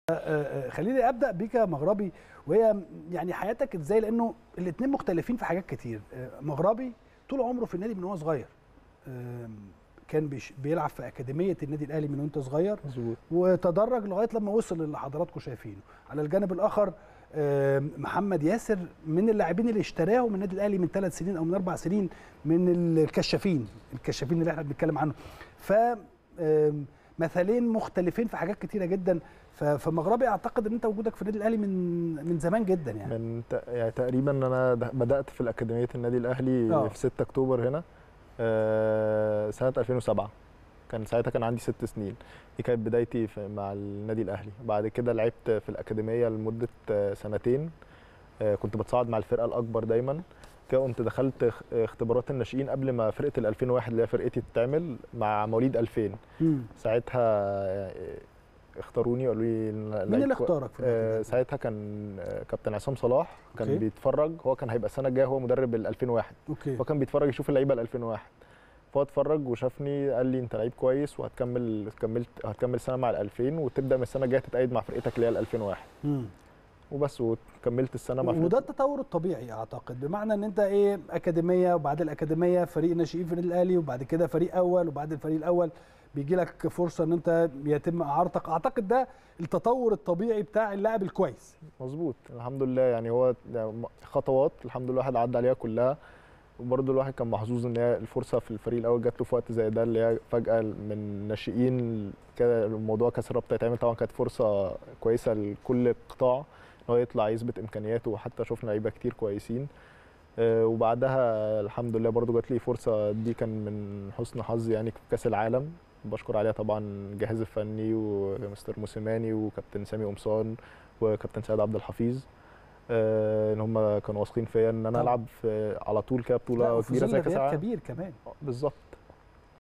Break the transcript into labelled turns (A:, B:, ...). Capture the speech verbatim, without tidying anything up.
A: خليني ابدا بيك يا مغربي، وهي يعني حياتك ازاي، لانه الاثنين مختلفين في حاجات كتير. مغربي طول عمره في النادي من هو صغير، كان بيلعب في اكاديميه النادي الاهلي من وانت صغير
B: مظبوط،
A: وتدرج لغايه لما وصل اللي حضراتكم شايفينه. على الجانب الاخر محمد ياسر من اللاعبين اللي اشتراهم من النادي الاهلي من ثلاث سنين او من اربع سنين، من الكشافين الكشافين اللي احنا بنتكلم عنه. ف مثالين مختلفين في حاجات كتيره جدا. فمغربي اعتقد ان انت وجودك في النادي الاهلي من من زمان جدا يعني.
B: من يعني تقريبا انا بدات في الاكاديميه النادي الاهلي أوه. في ستة اكتوبر هنا سنه ألفين وسبعة. كان ساعتها كان عندي ست سنين. دي كانت بدايتي مع النادي الاهلي. بعد كده لعبت في الاكاديميه لمده سنتين، كنت بتصعد مع الفرقه الاكبر دايما. كده قمت دخلت اختبارات الناشئين قبل ما فرقه ال ألفين وواحد اللي هي فرقتي تتعمل مع مواليد ألفين. مم. ساعتها اختاروني وقالوا لي
A: مين اللي اختارك في
B: آه ساعتها كان كابتن عصام صلاح كان أوكي. بيتفرج. هو كان هيبقى السنه الجايه هو مدرب ال ألفين وواحد.
A: أوكي.
B: هو كان بيتفرج يشوف اللعيبه ال ألفين وواحد، فهو اتفرج وشافني قال لي انت لعيب كويس وهتكمل كملت هتكمل سنه مع ال ألفين وتبدا من السنه الجايه تتأيد مع فرقتك اللي هي ال ألفين وواحد. مم. وبس وكملت السنه مع فرقتك.
A: وده التطور الطبيعي اعتقد، بمعنى ان انت ايه اكاديميه وبعد الاكاديميه فريق ناشئين في النادي الاهلي وبعد كده فريق اول وبعد الفريق الاول بيجي لك فرصه ان انت يتم اعارتك. اعتقد ده التطور الطبيعي بتاع اللاعب الكويس.
B: مظبوط الحمد لله. يعني هو خطوات الحمد لله الواحد عدى عليها كلها. وبرده الواحد كان محظوظ ان هي الفرصه في الفريق الاول جات له في وقت زي ده، اللي هي فجاه من ناشئين كده الموضوع كاس الرابطه يتعمل. طبعا كانت فرصه كويسه لكل قطاع ان هو يطلع يثبت امكانياته، وحتى شفنا لعيبه كتير كويسين. وبعدها الحمد لله برده جات لي فرصه، دي كان من حسن حظي يعني في كاس العالم. بشكر عليها طبعا الجهاز الفني ومستر موسيماني وكابتن سامي قمصان وكابتن سيد عبد الحفيظ، آه ان هم كانوا واثقين فيا ان انا طبعا. العب في على طول كده بطوله كبيره زي كاس العالم.
A: كبير كمان
B: بالظبط.